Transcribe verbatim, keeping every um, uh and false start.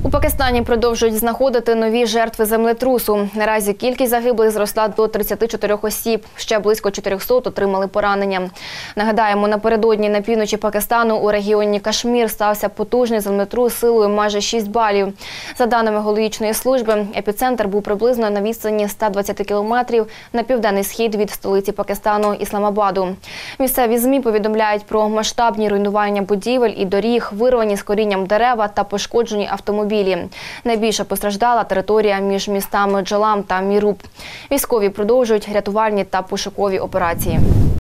У Пакистані продовжують знаходити нові жертви землетрусу. Наразі кількість загиблих зросла до тридцяти чотирьох осіб. Ще близько чотирьохсот отримали поранення. Нагадаємо, напередодні на півночі Пакистану у регіоні Кашмір стався потужний землетрус силою майже шість балів. За даними геологічної служби, епіцентр був приблизно на відстані ста двадцяти кілометрів на південний схід від столиці Пакистану – Ісламабаду. Місцеві ЗМІ повідомляють про масштабні руйнування будівель і доріг, вирвані з корінням дерева та пошкоджені автомобілі. Найбільше постраждала територія між містами Джалам та Міруб. Військові продовжують рятувальні та пошукові операції.